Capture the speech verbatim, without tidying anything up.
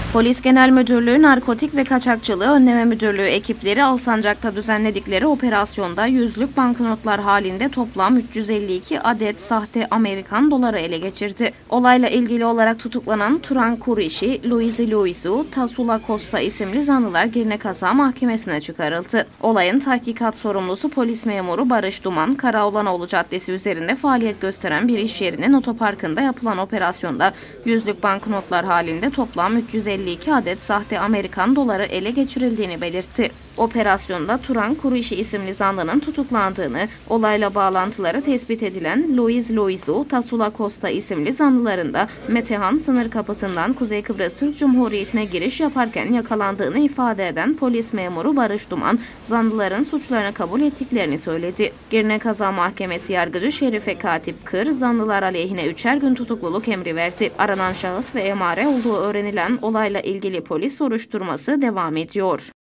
Polis Genel Müdürlüğü Narkotik ve Kaçakçılığı Önleme Müdürlüğü ekipleri Alsancak'ta düzenledikleri operasyonda yüzlük banknotlar halinde toplam üç yüz elli iki adet sahte Amerikan doları ele geçirdi. Olayla ilgili olarak tutuklanan Turan Kurişi, Luizi Luizu, Tasula Costa isimli zanlılar Girne-Kaza Mahkemesi'ne çıkarıldı. Olayın tahkikat sorumlusu polis memuru Barış Duman, Karaoğlanoğlu Caddesi üzerinde faaliyet gösteren bir iş yerinin otoparkında yapılan operasyonda yüzlük banknotlar halinde toplam üç yüz elli iki adet sahte Amerikan doları ele geçirildiğini belirtti. Operasyonda Turan Kurişi isimli zanlının tutuklandığını, olayla bağlantıları tespit edilen Luiz Luizu, Tasula Costa isimli zanlıların da Metehan sınır kapısından Kuzey Kıbrıs Türk Cumhuriyeti'ne giriş yaparken yakalandığını ifade eden polis memuru Barış Duman, zanlıların suçlarını kabul ettiklerini söyledi. Girne-Kaza Mahkemesi yargıcı Şerife Katip Kır, zanlılar aleyhine üçer gün tutukluluk emri verdi. Aranan şahıs ve emare olduğu öğrenilen olayla ilgili polis soruşturması devam ediyor.